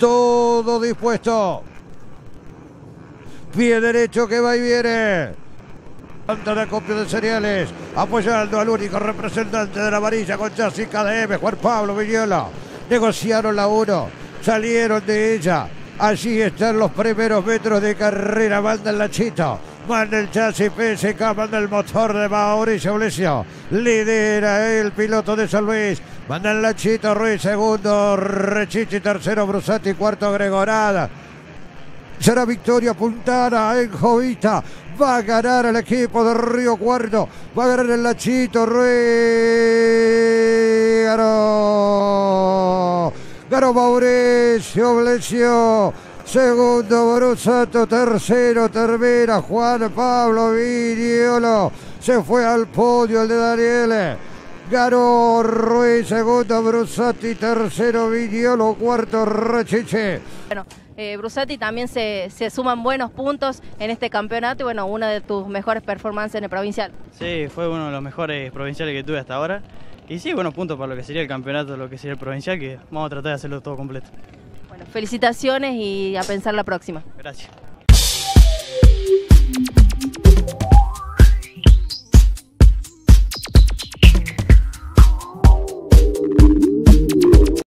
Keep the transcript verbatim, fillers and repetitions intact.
todo dispuesto. Pie derecho que va y viene. Ante el acopio de cereales, apoyando al único representante de la amarilla con chasis K D M, Juan Pablo Viñola. Negociaron la uno, salieron de ella. Allí están los primeros metros de carrera. Manda el Nachito, manda el chasis P S K, manda el motor de Mauricio Blesio. Lidera el piloto de San Luis. Manda el Nachito Ruiz, segundo Rechichi, tercero Brusati, cuarto Gregorada. Será victoria puntada en Jovita. Va a ganar el equipo de Río Cuarto. Va a ganar el Nachito Ruiz. Ganó. Ganó Mauricio Blesio. Segundo Brusato. Tercero termina Juan Pablo Viñolo. Se fue al podio el de Daniele. Ganó Ruiz, segundo Brusati, tercero Viñolo, cuarto Rechiche. Bueno, eh, Brusati también se, se suman buenos puntos en este campeonato y bueno, una de tus mejores performances en el provincial. Sí, fue uno de los mejores provinciales que tuve hasta ahora. Y sí, buenos puntos para lo que sería el campeonato, lo que sería el provincial, que vamos a tratar de hacerlo todo completo. Bueno, felicitaciones y a pensar la próxima. Gracias.